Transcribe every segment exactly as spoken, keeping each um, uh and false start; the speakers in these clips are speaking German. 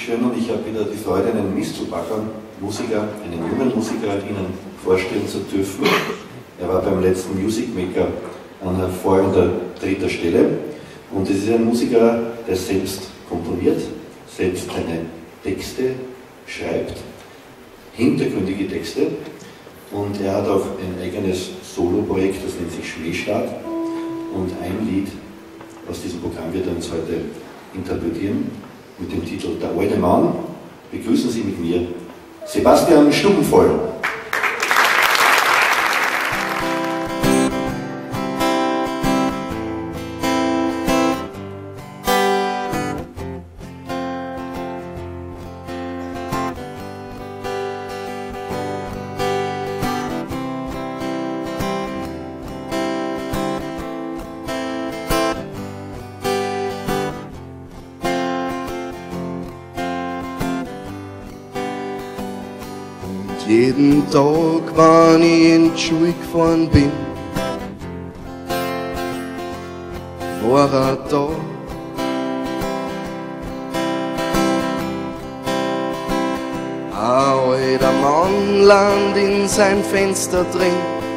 Dankeschön, und ich habe wieder die Freude, einen Mistelbackern Musiker, einen jungen Musiker Ihnen vorstellen zu dürfen. Er war beim letzten Music Maker an hervorragender dritter Stelle, und es ist ein Musiker, der selbst komponiert, selbst seine Texte schreibt, hintergründige Texte, und er hat auch ein eigenes Solo-Projekt, das nennt sich Schneestaat, und ein Lied aus diesem Programm wird er uns heute interpretieren mit dem Titel Der alte Mann. Begrüßen Sie mit mir Sebastian Stubenvoll. Jeden Tag, wenn ich in die Schule gefahren bin, war er da. Ein alter Mann land in sein Fenster drin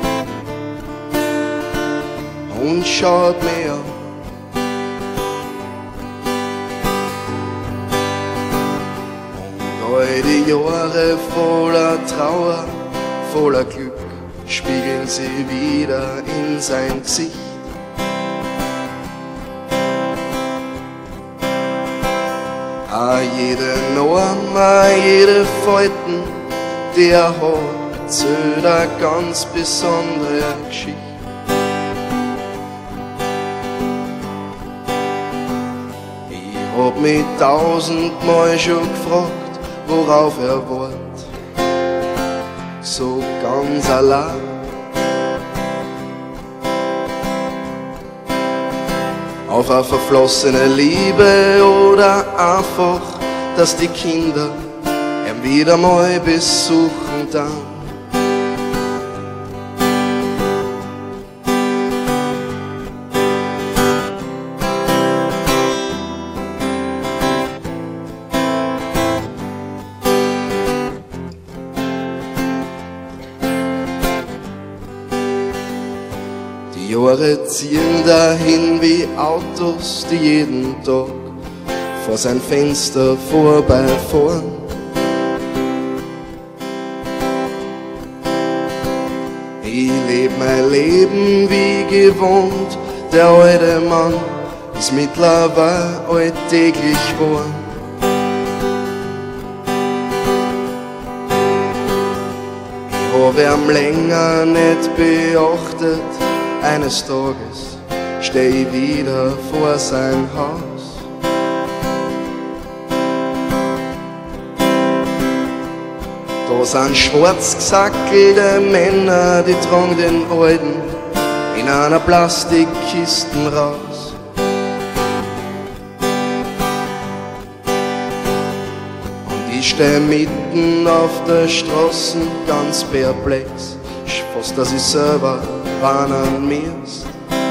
und schaut mir an. All die Jahre voller Trauer, voller Glück, spiegeln sie wieder in sein Gesicht. Ah, jede Norm, ah, jede Falten, die er hat, erzählt eine ganz besondere Geschichte. Ich hab mich tausendmal schon gefragt, worauf er wart, so ganz allein. Auf eine verflossene Liebe oder einfach, dass die Kinder ihn wieder mal besuchen dann. Die Jahre ziehen dahin wie Autos, die jeden Tag vor sein Fenster vorbeifahren. Ich leb mein Leben wie gewohnt, der alte Mann ist mittlerweile alltäglich geworden. Ich hab ihn länger nicht beachtet. Eines Tages steh ich wieder vor sein Haus. Da sind schwarz gesackelte Männer, die tragen den Alten in einer Plastikkisten raus. Und ich steh mitten auf der Straße ganz perplex, fast dass ich selber ran an mir ist.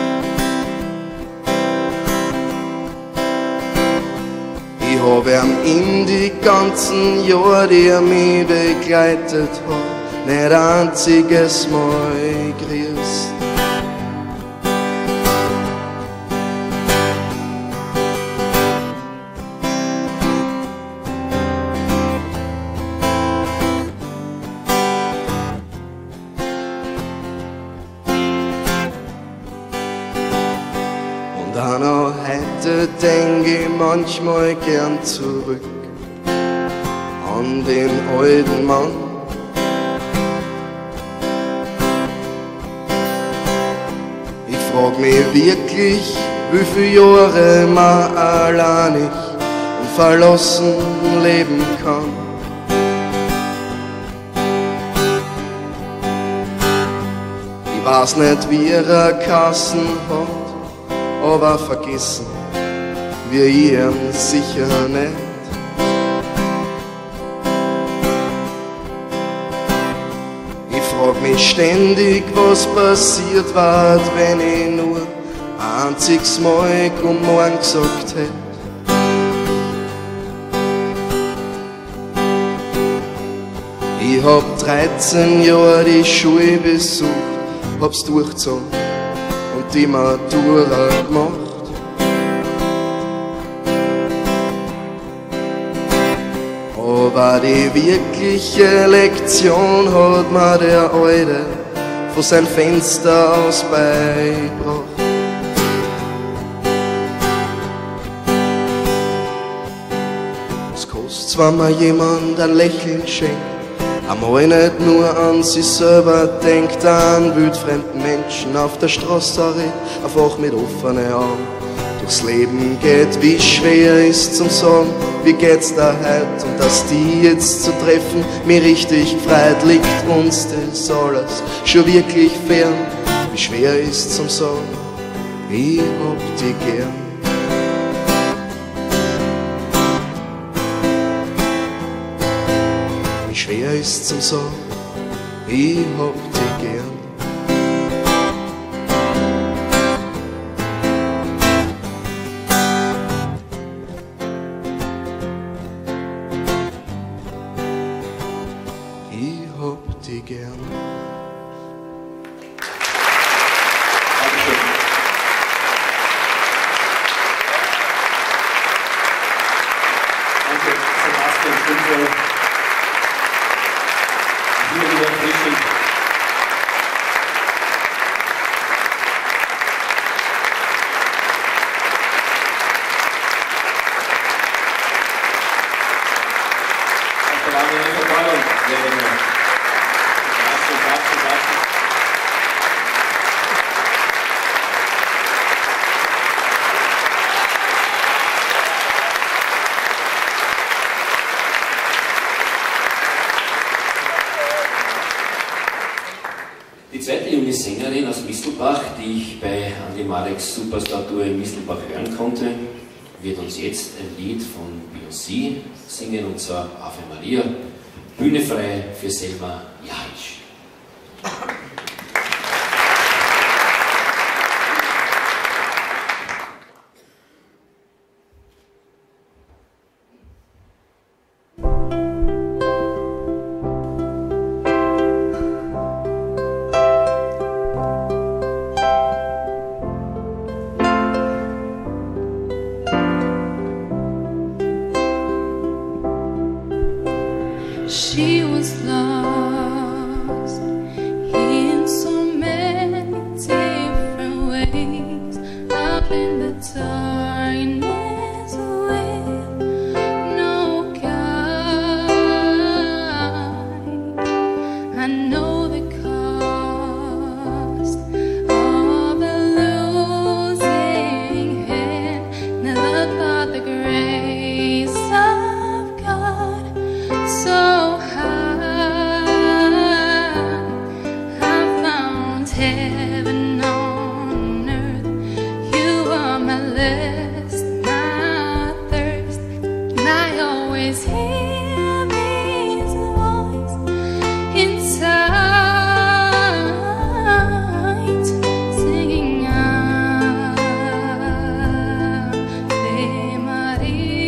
Ich hab ihm in die ganzen Jahre, die er mich begleitet hat, nicht ein einziges Mal grüßt. Und auch heute denk ich manchmal gern zurück an den alten Mann. Ich frag mich wirklich, wie viele Jahre man alleinig und verlassen leben kann. Ich weiß nicht, wie er Kassen hat, aber vergessen wir ihn sicher nicht. Ich frag mich ständig, was passiert wird, wenn ich nur ein einziges Mal Guten Morgen gesagt hätte. Ich hab dreizehn Jahre die Schule besucht, hab's durchgezogen und die Matura gemacht. Aber die wirkliche Lektion hat mir der Alte von seinem Fenster aus beigebracht. Was kostet's, wenn mir jemand ein Lächeln schenkt? Einmal nicht nur an sich selber denkt, an wildfremden Menschen auf der Straße redet, einfach mit offenen Augen durchs Leben geht. Wie schwer ist zum Sagen, wie geht's da heut? Und dass die jetzt zu treffen mir richtig freut, liegt uns das alles schon wirklich fern. Wie schwer ist zum Sagen, ich hab die gern. Wie schwer ist zum Sagen, ich hab die gern. Die zweite junge Sängerin aus Mistelbach, die ich bei Andi Mareks Superstar-Tour in Mistelbach hören konnte, wird uns jetzt ein Lied von Beyoncé singen, und zwar Ave Maria. Bühne frei für Selma Jahic. She was lost in so many different ways, out in the darkness with no guide. I know the cost of a losing hand, never thought the grace of God so heaven on earth. You are my lust, my thirst, and I always hear His voice inside, singing Ave Maria.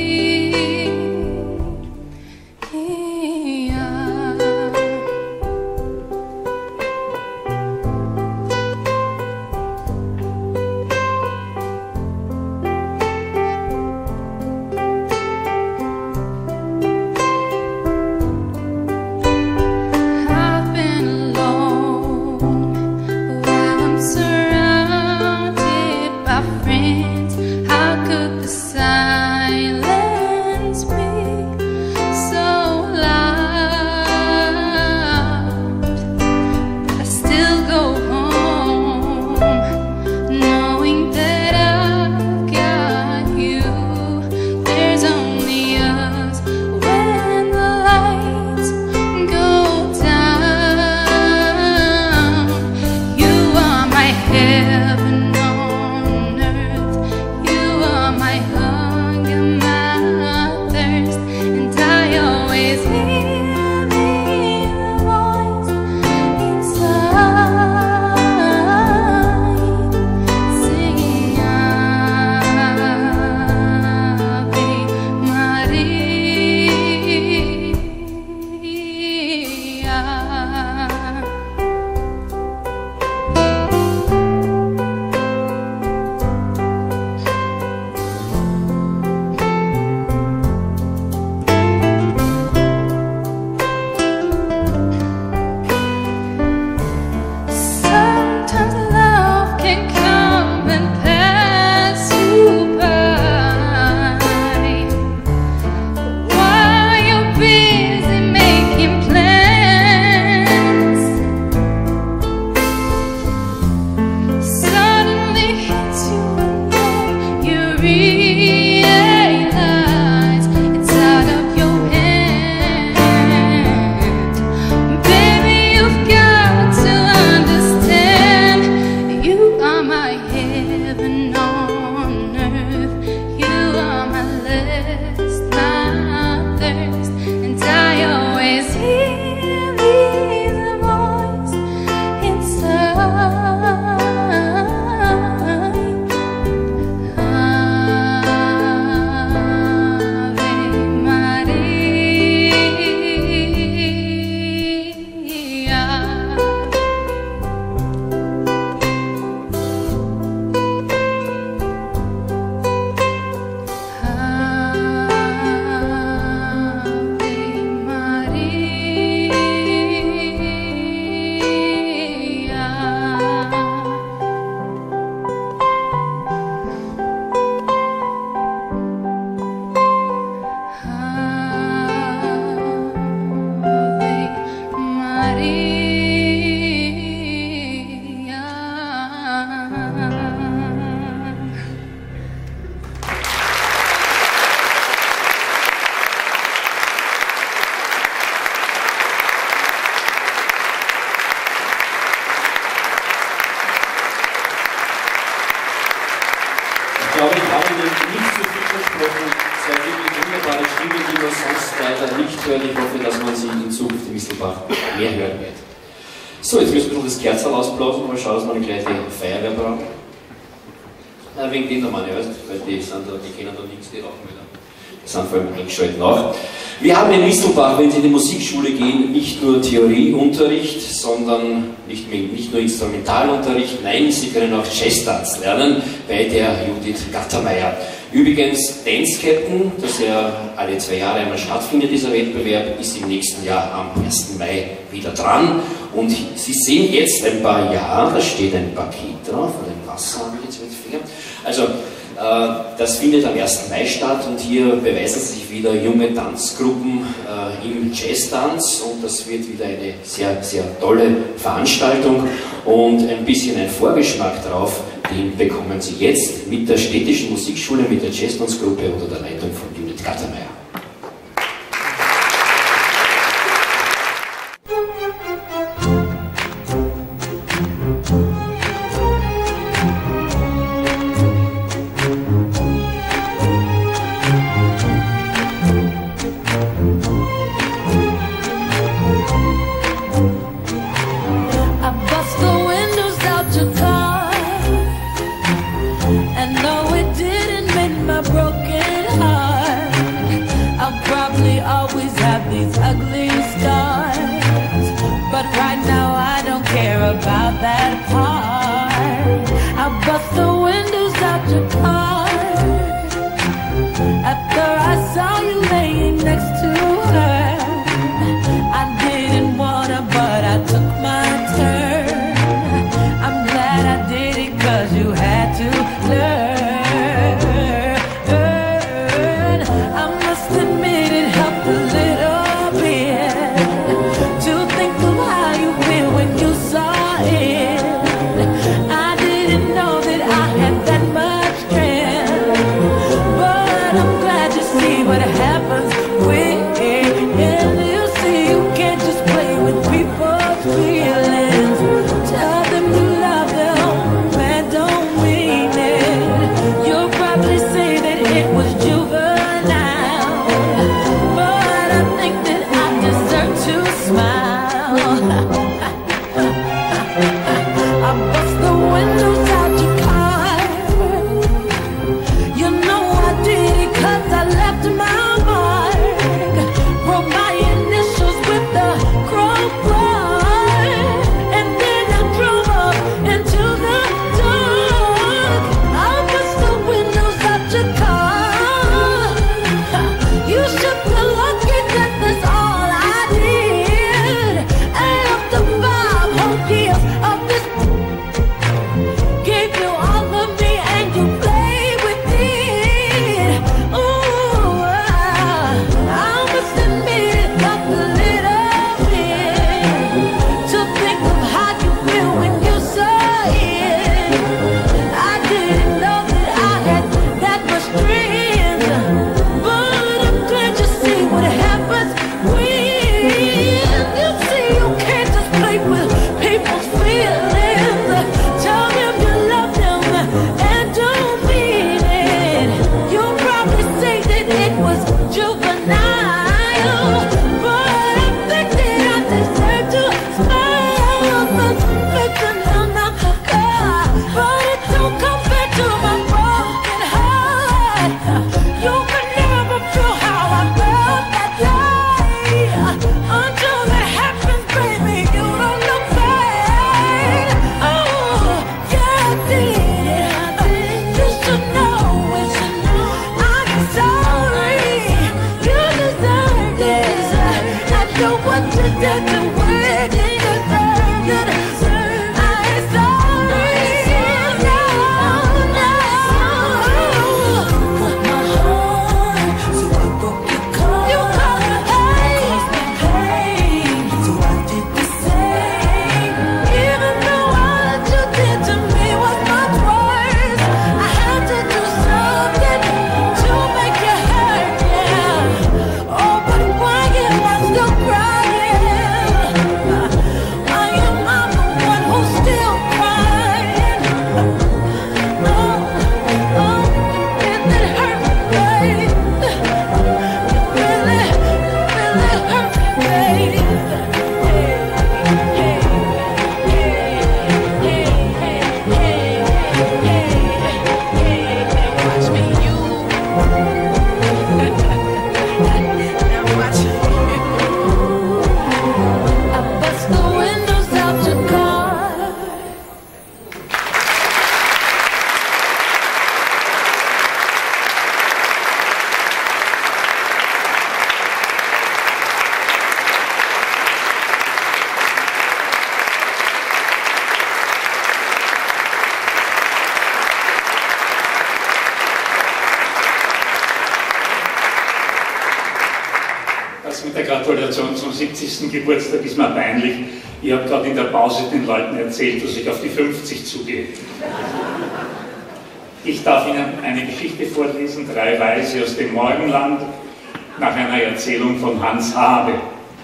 nur sonst leider nicht hören. Ich hoffe, dass man sie in Zukunft in Mistelbach mehr hören wird. So, jetzt müssen wir noch das Kerzerl ausblasen, mal schauen, dass wir eine gleiche Feuerwehr brauchen. Äh, wegen denen da meine, weil die, sind da, die kennen da nichts, die rauchen wieder. Die sind vor allem eingeschaltet nach. Wir haben in Mistelbach, wenn Sie in die Musikschule gehen, nicht nur Theorieunterricht, sondern nicht, mehr, nicht nur Instrumentalunterricht, nein, Sie können auch Jazztanz lernen bei der Judith Gattermeier. Übrigens, Dance Captain, das ja alle zwei Jahre einmal stattfindet, dieser Wettbewerb, ist im nächsten Jahr am ersten Mai wieder dran. Und Sie sehen jetzt ein paar Ja, da steht ein Paket drauf, oder ein Wasser habe ich jetzt mit Finger. Also, äh, das findet am ersten Mai statt und hier beweisen sich wieder junge Tanzgruppen äh, im Jazztanz und das wird wieder eine sehr, sehr tolle Veranstaltung und ein bisschen ein Vorgeschmack drauf, den bekommen Sie jetzt mit der Städtischen Musikschule, mit der Jazztanzgruppe unter der Leitung von Judith Gattermeier. Crying Das mit der Gratulation zum siebzigsten Geburtstag ist mir peinlich. Ich habe gerade in der Pause den Leuten erzählt, dass ich auf die fünfzig zugehe. Ich darf Ihnen eine Geschichte vorlesen, drei Weise aus dem Morgenland, nach einer Erzählung von Hans Habe.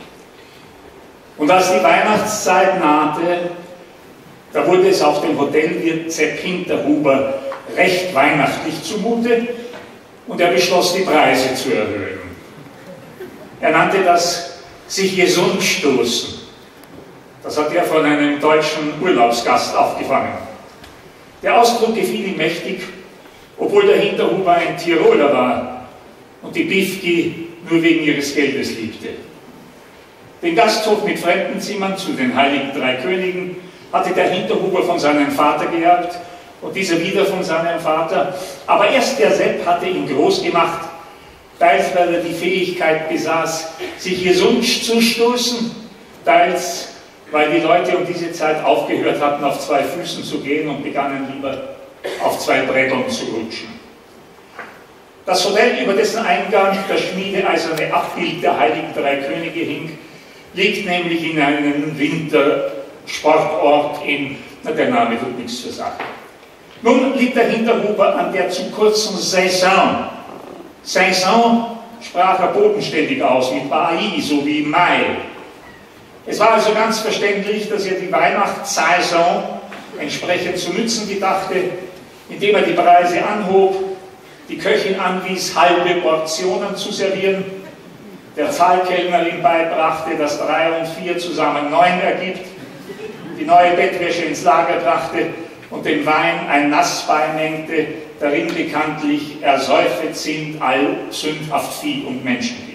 Und als die Weihnachtszeit nahte, da wurde es auch dem Hotelwirt Sepp Hinterhuber recht weihnachtlich zumute und er beschloss, die Preise zu erhöhen. Er nannte das sich gesund stoßen. Das hat er von einem deutschen Urlaubsgast aufgefangen. Der Ausdruck gefiel ihm mächtig, obwohl der Hinterhuber ein Tiroler war und die Bifki nur wegen ihres Geldes liebte. Den Gasthof mit Fremdenzimmern zu den Heiligen Drei Königen hatte der Hinterhuber von seinem Vater geerbt und dieser wieder von seinem Vater. Aber erst der Sepp hatte ihn groß gemacht, teils weil er die Fähigkeit besaß, sich gesund zu stoßen, teils weil die Leute um diese Zeit aufgehört hatten, auf zwei Füßen zu gehen und begannen lieber auf zwei Brettern zu rutschen. Das Hotel, über dessen Eingang das schmiedeeiserne Abbild der Heiligen Drei Könige hing, liegt nämlich in einem Wintersportort in, na, der Name tut nichts zur Sache. Nun liegt der Hinterhuber an der zu kurzen Saison. Saison sprach er bodenständig aus, mit Mai, so wie Mai. Es war also ganz verständlich, dass er die Weihnachtssaison entsprechend zu nützen gedachte, indem er die Preise anhob, die Köchin anwies, halbe Portionen zu servieren, der Zahlkellnerin beibrachte, dass drei und vier zusammen neun ergibt, die neue Bettwäsche ins Lager brachte und den Wein ein Nass beimengte, darin bekanntlich ersäufet sind all sündhaft Vieh und Menschenkind.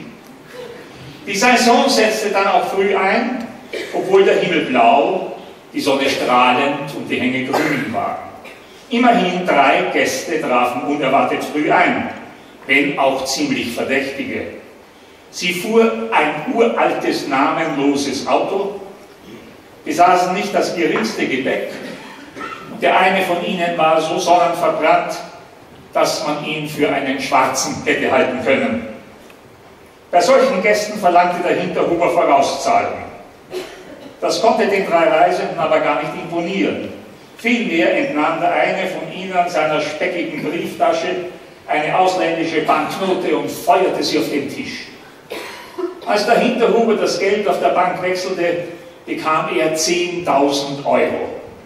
Die Saison setzte dann auch früh ein, obwohl der Himmel blau, die Sonne strahlend und die Hänge grün waren. Immerhin drei Gäste trafen unerwartet früh ein, wenn auch ziemlich verdächtige. Sie fuhr ein uraltes, namenloses Auto, besaßen nicht das geringste Gepäck und der eine von ihnen war so sonnenverbrannt, dass man ihn für einen Schwarzen hätte halten können. Bei solchen Gästen verlangte der Hinterhuber Vorauszahlung. Das konnte den drei Reisenden aber gar nicht imponieren. Vielmehr entnahm der eine von ihnen seiner speckigen Brieftasche eine ausländische Banknote und feuerte sie auf den Tisch. Als der Hinterhuber das Geld auf der Bank wechselte, bekam er zehntausend Euro.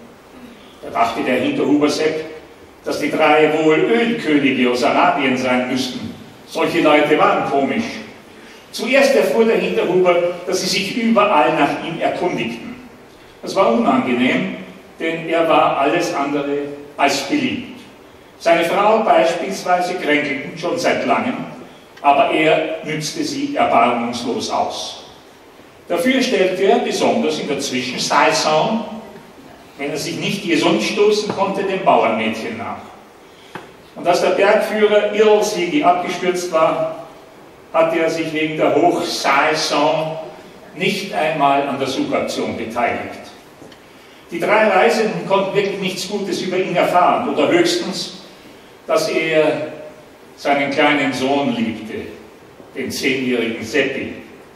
Da dachte der Hinterhuber Sepp, dass die drei wohl Ölkönige aus Arabien sein müssten. Solche Leute waren komisch. Zuerst erfuhr der Hinterhuber, dass sie sich überall nach ihm erkundigten. Das war unangenehm, denn er war alles andere als beliebt. Seine Frau beispielsweise kränkelten schon seit langem, aber er nützte sie erbarmungslos aus. Dafür stellte er, besonders in der Zwischensaison, wenn er sich nicht gesund stoßen konnte, dem Bauernmädchen nach. Und als der Bergführer Irlsigi abgestürzt war, hatte er sich wegen der Hochsaison nicht einmal an der Suchaktion beteiligt. Die drei Reisenden konnten wirklich nichts Gutes über ihn erfahren, oder höchstens, dass er seinen kleinen Sohn liebte, den zehnjährigen Seppi.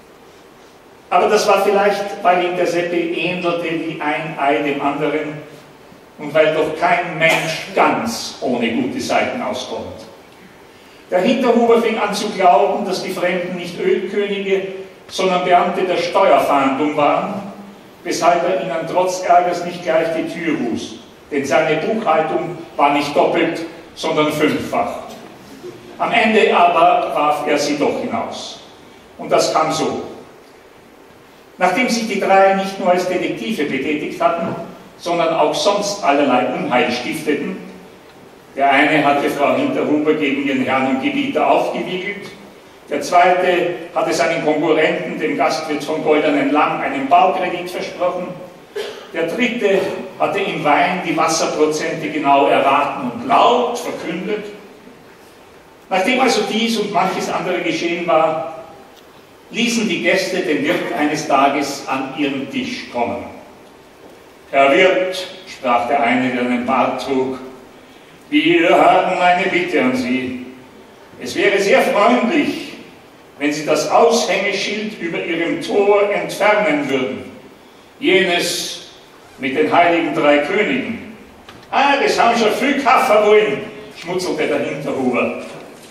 Aber das war vielleicht, weil ihm der Seppi ähnelte wie ein Ei dem anderen und weil doch kein Mensch ganz ohne gute Seiten auskommt. Der Hinterhuber fing an zu glauben, dass die Fremden nicht Ölkönige, sondern Beamte der Steuerfahndung waren, weshalb er ihnen trotz Ärgers nicht gleich die Tür wies, denn seine Buchhaltung war nicht doppelt, sondern fünffach. Am Ende aber warf er sie doch hinaus. Und das kam so. Nachdem sich die drei nicht nur als Detektive betätigt hatten, sondern auch sonst allerlei Unheil stifteten, der eine hatte Frau Hinterhuber gegen ihren Herrn und Gebieter aufgewiegelt, der zweite hatte seinen Konkurrenten, dem Gastwirt von Goldenen Lamm, einen Baukredit versprochen, der dritte hatte im Wein die Wasserprozente genau erraten und laut verkündet. Nachdem also dies und manches andere geschehen war, ließen die Gäste den Wirt eines Tages an ihren Tisch kommen. Herr Wirt, sprach der eine, der einen Bart trug, wir haben eine Bitte an Sie. Es wäre sehr freundlich, wenn sie das Aushängeschild über ihrem Tor entfernen würden. Jenes mit den heiligen drei Königen. Ah, das haben schon viel Kaffer wollen, schmutzelte der Hinterhuber.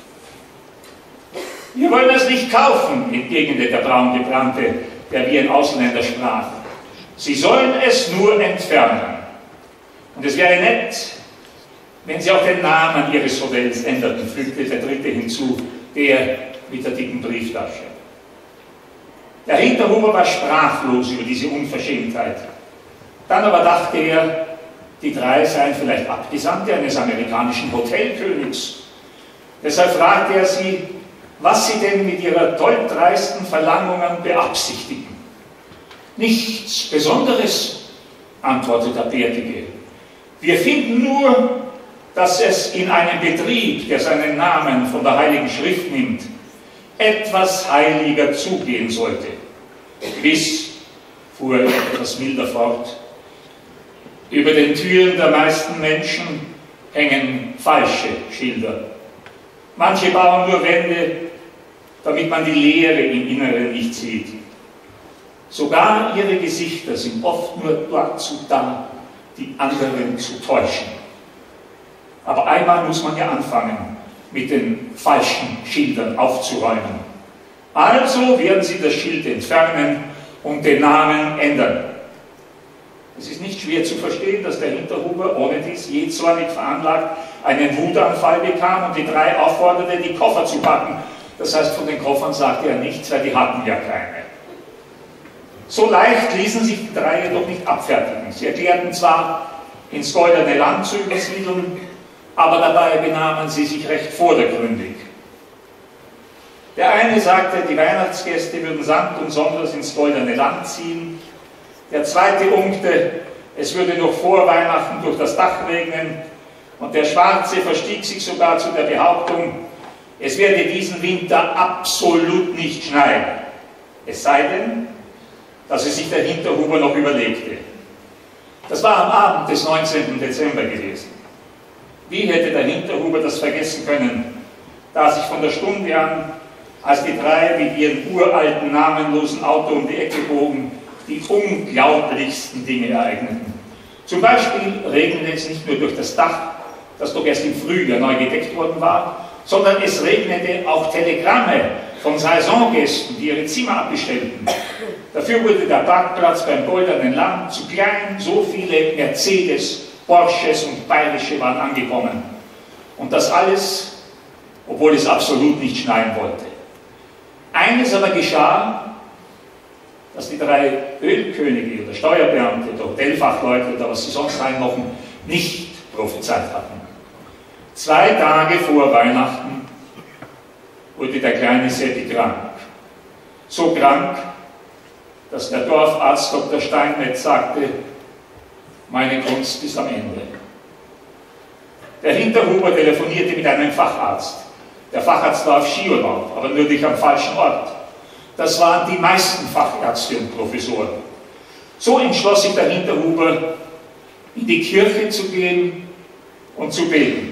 Wir wollen das nicht kaufen, entgegnete der Braungebrannte, der wie ein Ausländer sprach. Sie sollen es nur entfernen. Und es wäre nett, wenn Sie auch den Namen Ihres Hotels änderten, fügte der Dritte hinzu, der mit der dicken Brieftasche. Der Hinterhuber war sprachlos über diese Unverschämtheit. Dann aber dachte er, die drei seien vielleicht Abgesandte eines amerikanischen Hotelkönigs. Deshalb fragte er sie, was sie denn mit ihrer tolldreisten Verlangungen beabsichtigen. Nichts Besonderes, antwortete der Bärtige. Wir finden nur, dass es in einem Betrieb, der seinen Namen von der Heiligen Schrift nimmt, etwas heiliger zugehen sollte. Gewiss, fuhr er etwas milder fort, über den Türen der meisten Menschen hängen falsche Schilder. Manche bauen nur Wände, damit man die Leere im Inneren nicht sieht. Sogar ihre Gesichter sind oft nur dazu da, die anderen zu täuschen. Aber einmal muss man ja anfangen, mit den falschen Schildern aufzuräumen. Also werden sie das Schild entfernen und den Namen ändern. Es ist nicht schwer zu verstehen, dass der Hinterhuber ohne dies jähzornig veranlagt einen Wutanfall bekam und die drei aufforderte, die Koffer zu packen. Das heißt, von den Koffern sagte er nichts, weil die hatten ja keine. So leicht ließen sich die drei jedoch nicht abfertigen. Sie erklärten zwar, ins Goldene Land zu übersiedeln, aber dabei benahmen sie sich recht vordergründig. Der eine sagte, die Weihnachtsgäste würden samt und sonders ins Goldene Land ziehen. Der zweite unkte, es würde noch vor Weihnachten durch das Dach regnen. Und der Schwarze verstieg sich sogar zu der Behauptung, es werde diesen Winter absolut nicht schneien. Es sei denn, dass es sich der Hinterhuber noch überlegte. Das war am Abend des neunzehnten Dezember gewesen. Wie hätte der Hinterhuber das vergessen können, da sich von der Stunde an, als die drei mit ihrem uralten, namenlosen Auto um die Ecke bogen, die unglaublichsten Dinge ereigneten. Zum Beispiel regnete es nicht nur durch das Dach, das doch erst im Frühjahr neu gedeckt worden war, sondern es regnete auch Telegramme von Saisongästen, die ihre Zimmer abbestellten. Dafür wurde der Parkplatz beim Goldenen Land zu klein, so viele Mercedes, Porsches und Bayerische waren angekommen. Und das alles, obwohl es absolut nicht schneien wollte. Eines aber geschah, dass die drei Ölkönige oder Steuerbeamte oder Hotelfachleute oder was sie sonst sein mochten, nicht prophezeit hatten. Zwei Tage vor Weihnachten wurde der kleine Seppi krank. So krank, dass der Dorfarzt Doktor Steinmetz sagte, meine Kunst ist am Ende. Der Hinterhuber telefonierte mit einem Facharzt. Der Facharzt war auf Skiurlaub, aber natürlich am falschen Ort. Das waren die meisten Fachärzte und Professoren. So entschloss sich der Hinterhuber, in die Kirche zu gehen und zu beten.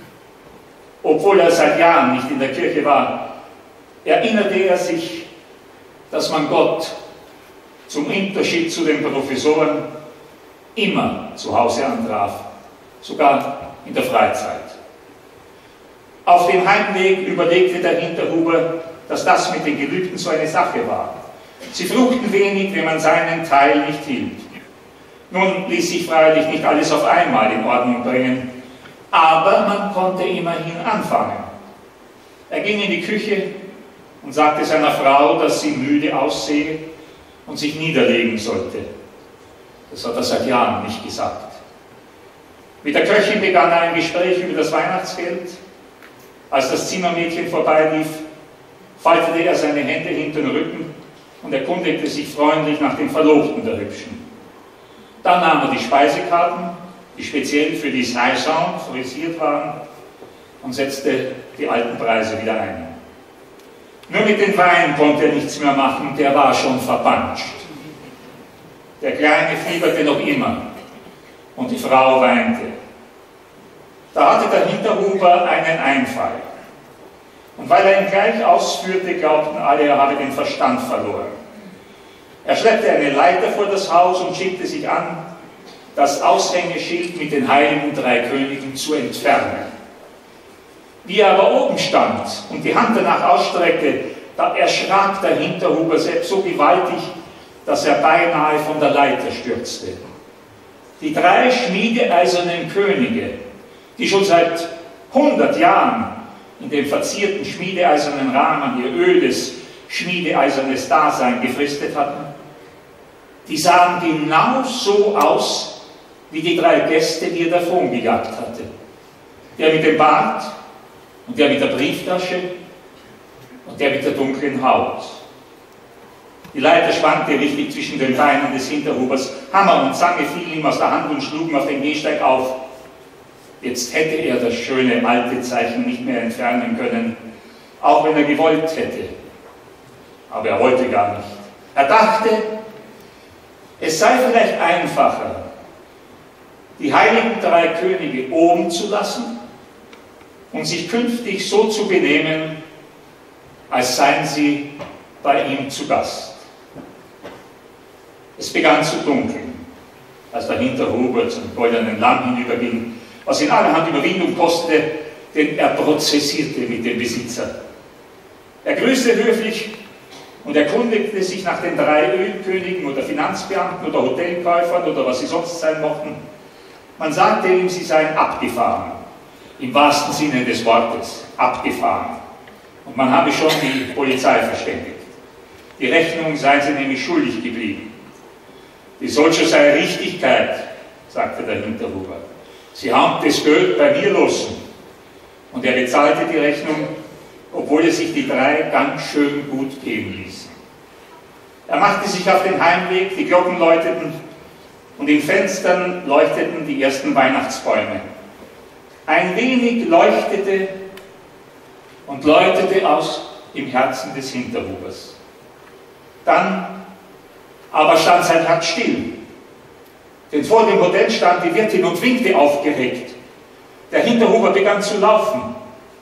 Obwohl er seit Jahren nicht in der Kirche war, erinnerte er sich, dass man Gott zum Unterschied zu den Professoren immer zu Hause antraf, sogar in der Freizeit. Auf dem Heimweg überlegte der Hinterhuber, dass das mit den Gelübden so eine Sache war. Sie fruchten wenig, wenn man seinen Teil nicht hielt. Nun ließ sich freilich nicht alles auf einmal in Ordnung bringen, aber man konnte immerhin anfangen. Er ging in die Küche und sagte seiner Frau, dass sie müde aussehe und sich niederlegen sollte. Das hat er seit Jahren nicht gesagt. Mit der Köchin begann er ein Gespräch über das Weihnachtsgeld. Als das Zimmermädchen vorbeilief, faltete er seine Hände hinter den Rücken und erkundigte sich freundlich nach dem Verlobten der Hübschen. Dann nahm er die Speisekarten, die speziell für die Saison frisiert waren, und setzte die alten Preise wieder ein. Nur mit dem Wein konnte er nichts mehr machen, der war schon verpanscht. Der Kleine fieberte noch immer und die Frau weinte. Da hatte der Hinterhuber einen Einfall. Und weil er ihn gleich ausführte, glaubten alle, er habe den Verstand verloren. Er schleppte eine Leiter vor das Haus und schickte sich an, das Aushängeschild mit den heiligen drei Königen zu entfernen. Wie er aber oben stand und die Hand danach ausstreckte, da erschrak der Hinterhuber selbst so gewaltig, dass er beinahe von der Leiter stürzte. Die drei schmiedeeisernen Könige, die schon seit hundert Jahren in dem verzierten schmiedeeisernen Rahmen ihr ödes, schmiedeeisernes Dasein gefristet hatten, die sahen genau so aus, wie die drei Gäste, die er davongejagt hatte. Der mit dem Bart und der mit der Brieftasche und der mit der dunklen Haut. Die Leiter schwankte richtig zwischen den Beinen des Hinterhubers. Hammer und Zange fielen ihm aus der Hand und schlugen auf den Gehsteig auf. Jetzt hätte er das schöne alte Zeichen nicht mehr entfernen können, auch wenn er gewollt hätte. Aber er wollte gar nicht. Er dachte, es sei vielleicht einfacher, die heiligen drei Könige oben zu lassen und sich künftig so zu benehmen, als seien sie bei ihm zu Gast. Es begann zu dunkeln, als der Hinterhuber zum goldenen Lamm hinüberging, was in allerhand Überwindung kostete, denn er prozessierte mit dem Besitzer. Er grüßte höflich und erkundigte sich nach den drei Ölkönigen oder Finanzbeamten oder Hotelkäufern oder was sie sonst sein mochten. Man sagte ihm, sie seien abgefahren, im wahrsten Sinne des Wortes, abgefahren. Und man habe schon die Polizei verständigt. Die Rechnung seien sie nämlich schuldig geblieben. Die solche sei Richtigkeit, sagte der Hinterhuber. Sie haben das Geld bei mir lassen. Und er bezahlte die Rechnung, obwohl er sich die drei ganz schön gut gehen ließ. Er machte sich auf den Heimweg, die Glocken läuteten und in Fenstern leuchteten die ersten Weihnachtsbäume. Ein wenig leuchtete und läutete aus im Herzen des Hinterhubers. Dann aber stand sein Herz still, denn vor dem Hotel stand die Wirtin und winkte aufgeregt. Der Hinterhuber begann zu laufen.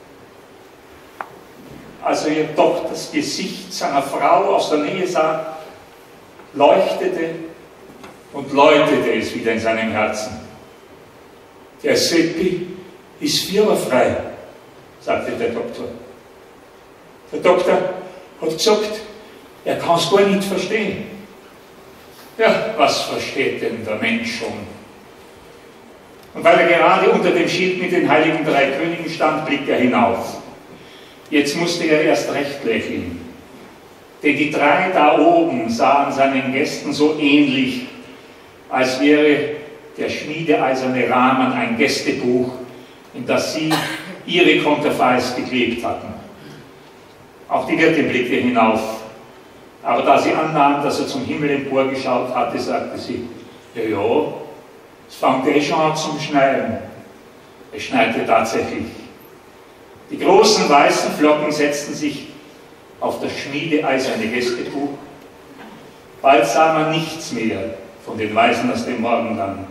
Als er jedoch das Gesicht seiner Frau aus der Nähe sah, leuchtete und läutete es wieder in seinem Herzen. Der Seppi ist viererfrei, sagte der Doktor. Der Doktor hat gesagt, er kann es gar nicht verstehen. Ja, was versteht denn der Mensch schon? Und weil er gerade unter dem Schild mit den heiligen drei Königen stand, blickte er hinauf. Jetzt musste er erst recht lächeln. Denn die drei da oben sahen seinen Gästen so ähnlich, als wäre der schmiedeeiserne Rahmen ein Gästebuch, in das sie ihre Konterfeis geklebt hatten. Auch die Wirtin blickte hinauf. Aber da sie annahm, dass er zum Himmel emporgeschaut hatte, sagte sie, ja, ja, es fängt eh schon an zum Schneien. Es schneite tatsächlich. Die großen weißen Flocken setzten sich auf das schmiedeeiserne Gästebuch. Bald sah man nichts mehr von den Weisen aus dem Morgenland.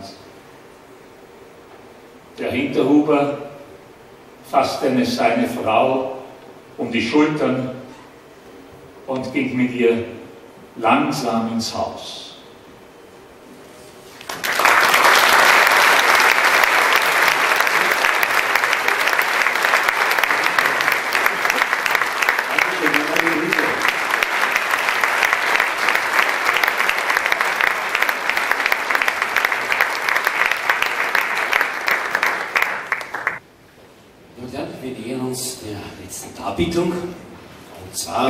Der Hinterhuber fasste seine Frau um die Schultern und ging mit ihr langsam ins Haus. Wir nähern uns der letzten Darbietung, und zwar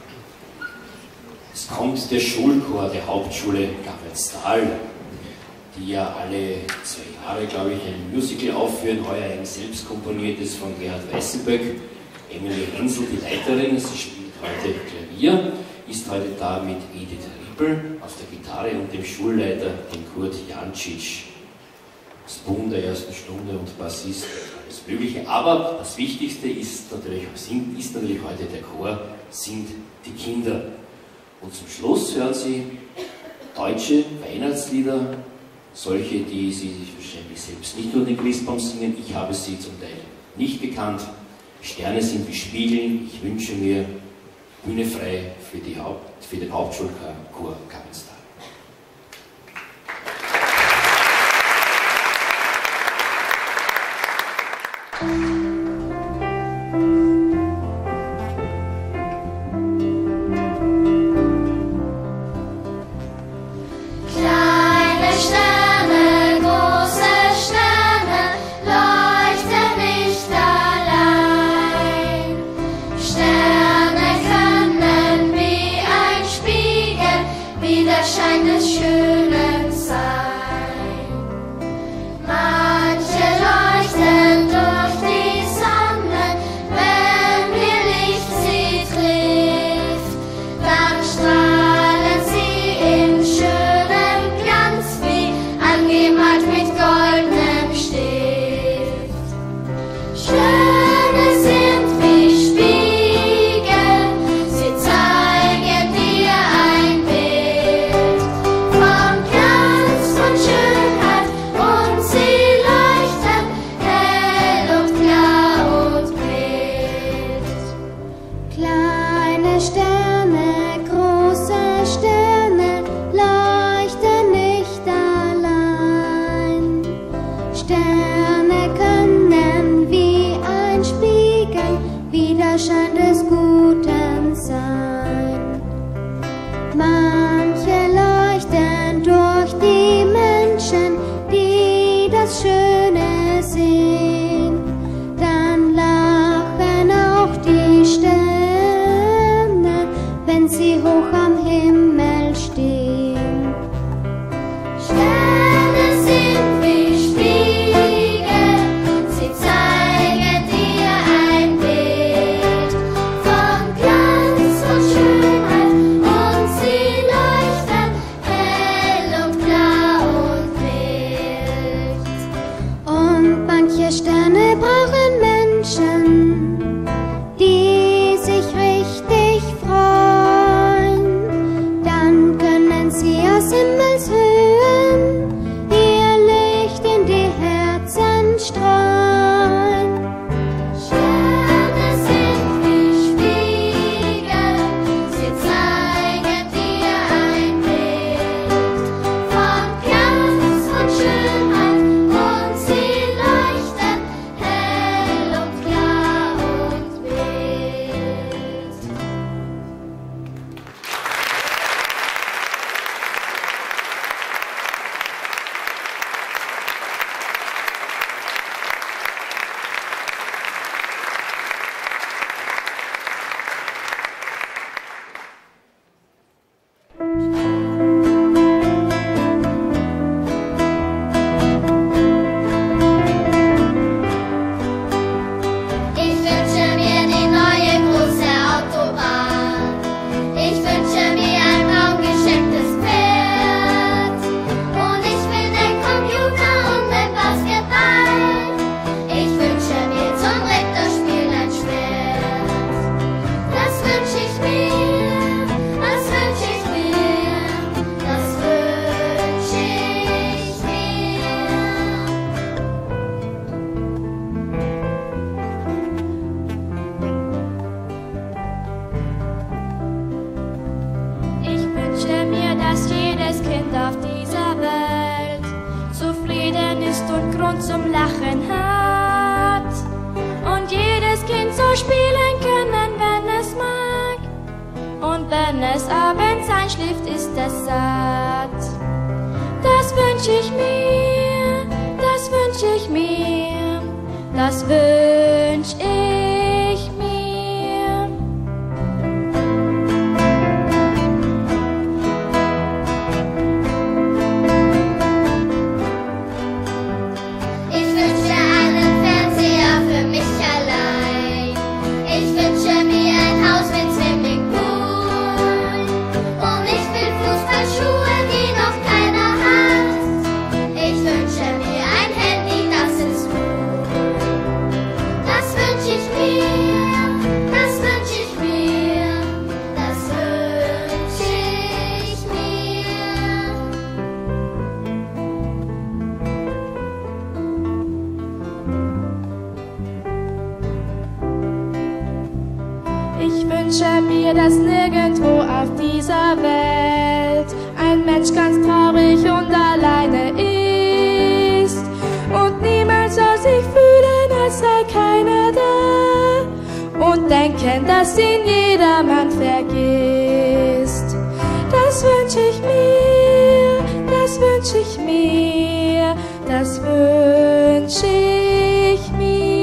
es kommt der Schulchor der Hauptschule Gabelstal, die ja alle zwei Jahre, glaube ich, ein Musical aufführen, heuer ein selbst komponiertes von Gerhard Weißenböck. Emily Hensel, die Leiterin, sie spielt heute Klavier, ist heute da mit Edith Rippel auf der Gitarre und dem Schulleiter, dem Kurt Jancic, Spoon der ersten Stunde und Bassist, alles Mögliche. Aber das Wichtigste ist natürlich, sind, ist natürlich heute der Chor, sind die Kinder. Und zum Schluss hören Sie deutsche Weihnachtslieder, solche, die Sie sich wahrscheinlich selbst nicht nur den Christbaum singen. Ich habe sie zum Teil nicht gekannt. Sterne sind wie Spiegel, ich wünsche mir Bühne frei für, die Haupt, für den Hauptschulchor Kapelstal. Und ich will Fußballschuhe, die noch keiner hat. wünsche mir, dass nirgendwo auf dieser Welt ein Mensch ganz traurig und alleine ist und niemand soll sich fühlen, als sei keiner da und denken, dass ihn jedermann vergisst. Das wünsche ich mir, das wünsche ich mir, das wünsche ich mir.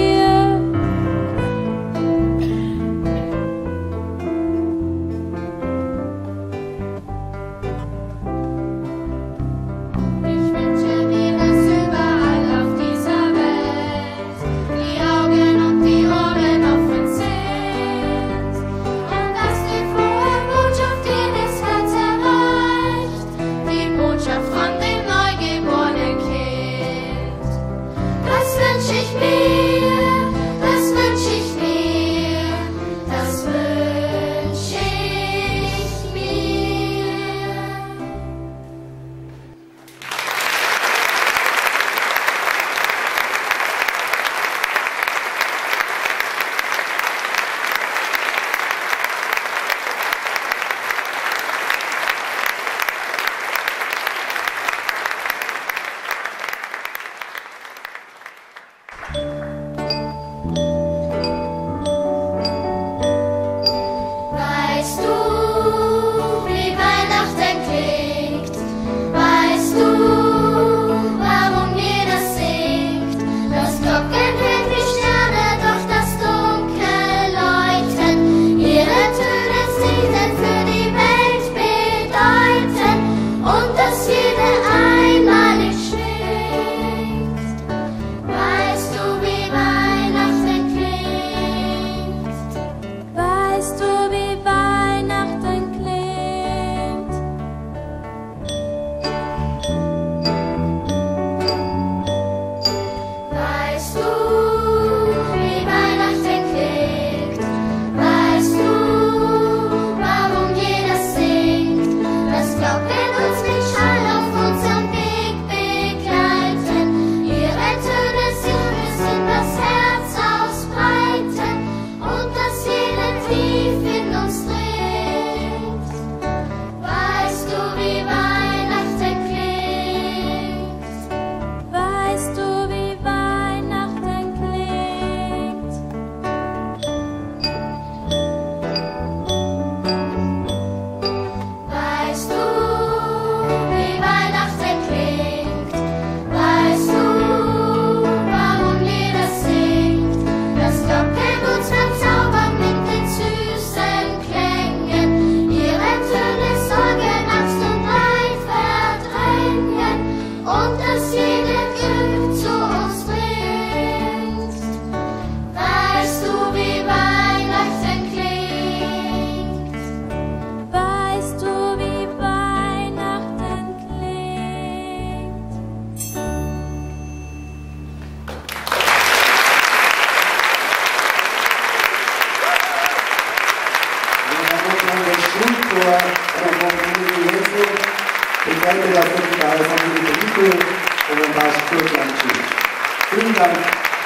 Vielen Dank.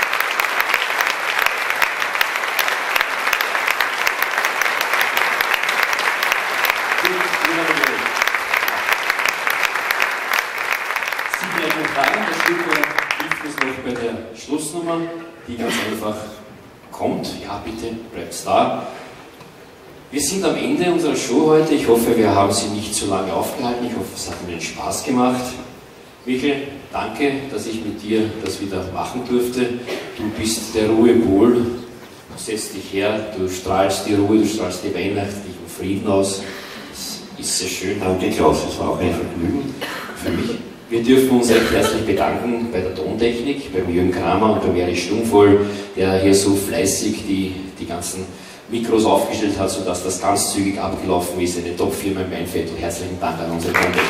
Sie bleiben frei, das Stück hilft uns noch bei der Schlussnummer, die ganz einfach kommt. Ja, bitte, bleibt da. Wir sind am Ende unserer Show heute. Ich hoffe, wir haben Sie nicht zu lange aufgehalten. Ich hoffe, es hat Ihnen Spaß gemacht. Michael, danke, dass ich mit dir das wieder machen durfte. Du bist der Ruhepol. Du setzt dich her, du strahlst die Ruhe, du strahlst die weihnachtlichen Frieden aus. Das ist sehr schön. Danke, Klaus, es war auch ein Vergnügen für mich. Wir dürfen uns recht herzlich bedanken bei der Tontechnik, beim Jürgen Kramer und beim Erich Stummvoll, der hier so fleißig die, die ganzen Mikros aufgestellt hat, sodass das ganz zügig abgelaufen ist. Eine Top-Firma im Weinviertel. Herzlichen Dank an unsere Tontechnik.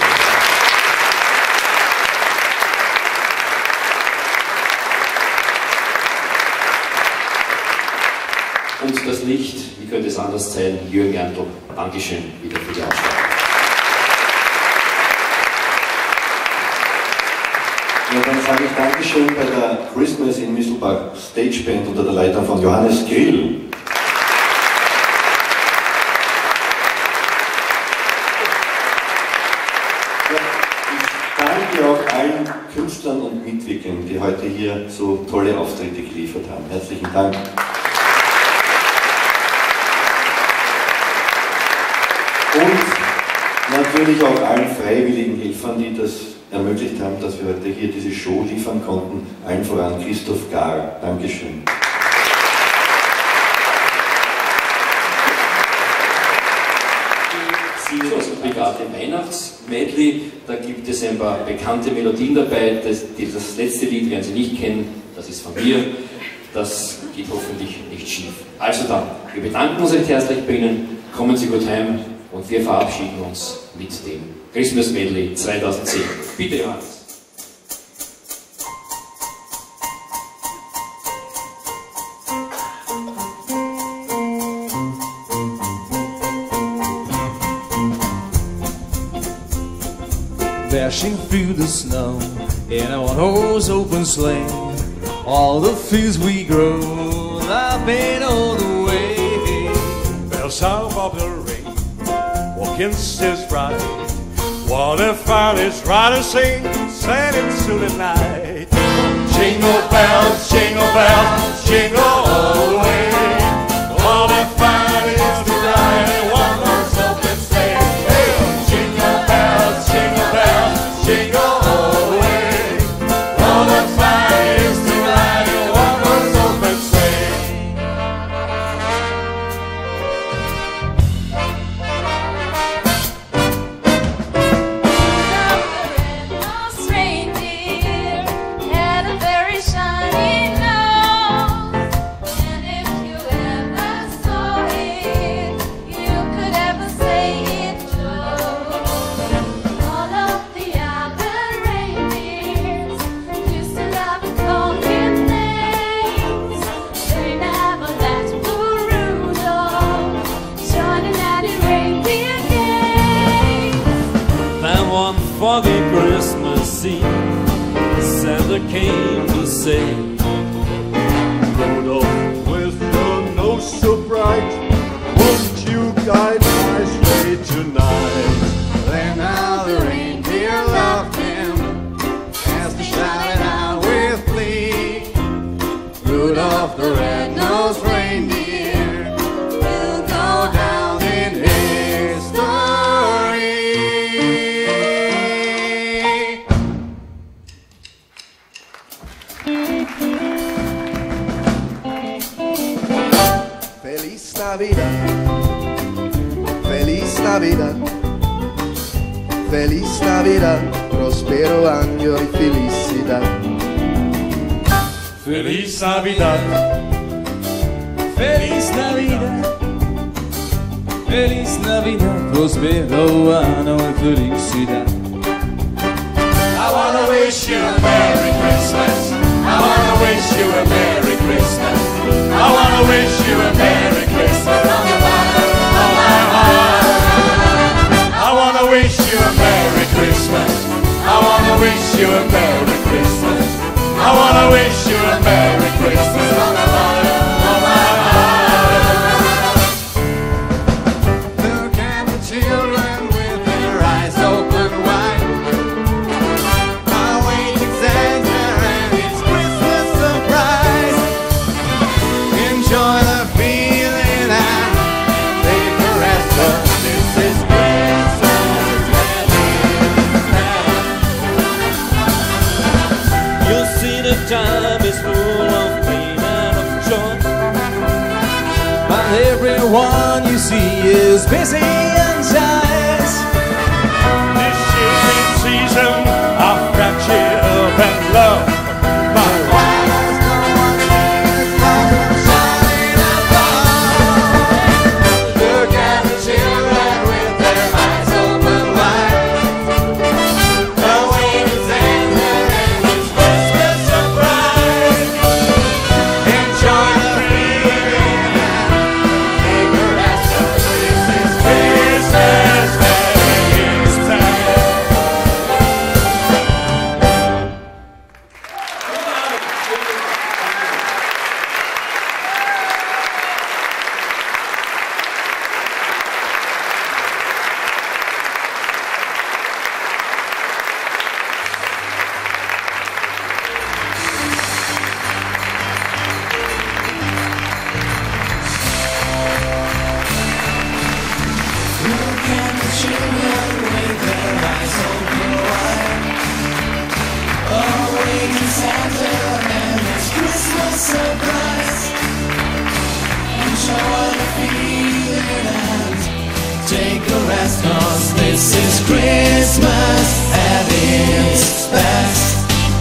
Und das Licht, wie könnte es anders sein, Jürgen Erntl, Dankeschön wieder für die Ausstattung. Ja, dann sage ich Dankeschön bei der Christmas in Mistelbach Stageband unter der Leitung von Johannes Grill. Künstlern und Mitwirkern, die heute hier so tolle Auftritte geliefert haben. Herzlichen Dank. Und natürlich auch allen freiwilligen Helfern, die das ermöglicht haben, dass wir heute hier diese Show liefern konnten. Allen voran Christoph Gar. Dankeschön. Das obligate Weihnachtsmedley, da gibt es ein paar bekannte Melodien dabei. Das, das letzte Lied werden Sie nicht kennen, das ist von mir. Das geht hoffentlich nicht schief. Also dann, wir bedanken uns recht herzlich bei Ihnen, kommen Sie gut heim und wir verabschieden uns mit dem Christmas Medley zweitausendzehn. Bitte, Johannes. Dashing through the snow in a one-horse open sleigh, all the fields we grow, laughing all the way. Bells sound of the ring, walking is right. What a fun it's right to sing, sailing through the night. Jingle bells, jingle bells, jingle all the way. What a fun it's to ride in one horse open sleigh. Hey, jingle bells, jingle bells, jingle all the way. What a fun it's to ride in one horse open sleigh. Red-nosed reindeer had a very shiny nose, and if you ever saw it, you could ever say it shows. All of the other reindeers used to love and call him names. They never let poor Rudolph join in any reindeer games. Then one foggy Christmas Eve, Santa came to say, Rudolph, with your nose so bright, won't you guide my sleigh tonight? Then how the reindeer loved him as they shouted out with glee. Rudolph the red-nosed reindeer will go down in history. Feliz Navidad, Feliz Navidad, Feliz Navidad, prospero año y felicidad. Feliz Navidad, Feliz Navidad, Feliz Navidad, prospero año y felicidad. I wanna wish you a Merry Christmas. I wanna wish you a Merry Christmas. I wanna wish you a Merry Christmas from the bottom of my heart. I wanna wish you a Merry Christmas. I wanna wish you a Merry Christmas. I wanna wish you a Merry Christmas from the bottom of my heart. Look at the children with their eyes open wide, awaiting Santa and his Christmas surprise. Enjoy the feeling and they caress us. This is Christmas, You'll see the time is full of pain and of joy, but everyone you see is busy and tired. This is the season of friendship and love. My There's no one is like shining above. Look at the children with their eyes open wide, awaiting Santa and his Christmas surprise. Enjoy the feeling and they caress us. This is Christmas. feeling and take a rest, 'cause this is Christmas at its best.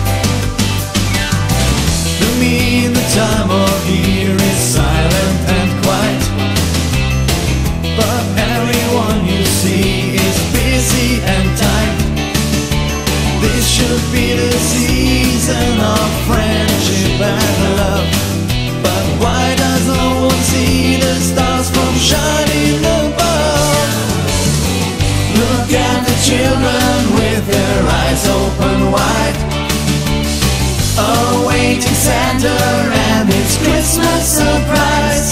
To me the time of year is silent and quiet, but everyone you see is busy and tight. This should be the season of friendship and love, but why does no one see the stars from shining above? Look at the children with their eyes open wide, awaiting Santa and his Christmas surprise.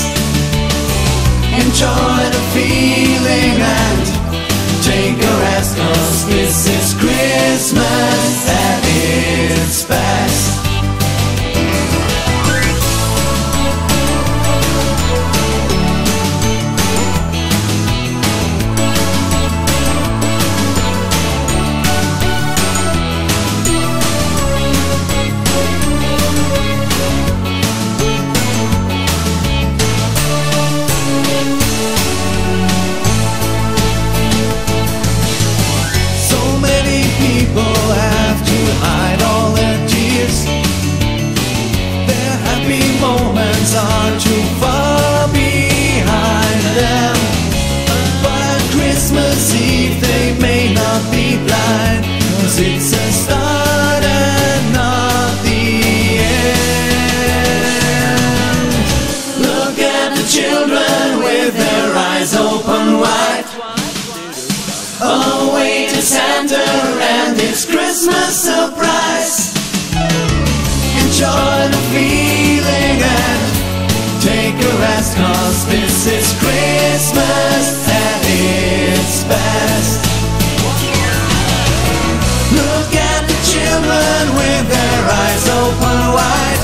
Enjoy the feeling and take a rest, 'cause this is Christmas at its best. Have to hide all their tears. Their happy moments are too far behind them. But Christmas Eve they may not be blind, 'cause it's a start and not the end. Look at the children with their eyes open wide, away to Santa and his Christmas surprise. Enjoy the feeling and take a rest, 'cause this is Christmas at its best. Look at the children with their eyes open wide,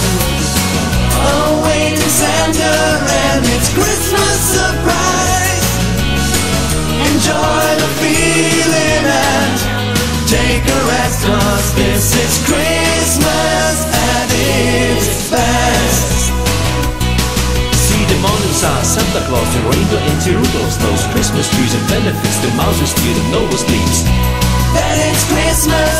away to Santa and its Christmas surprise. Enjoy the feeling and take a rest, 'cause this is Christmas at its best. See the morning star, Santa Claus, the reindeer and the Rudolph's nose, Christmas trees and benefits, the mouses steal the Noah's leaves. That it's Christmas